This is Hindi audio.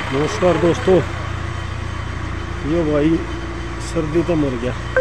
नमस्कार दोस्तों, ये भाई सर्दी तो मर गया।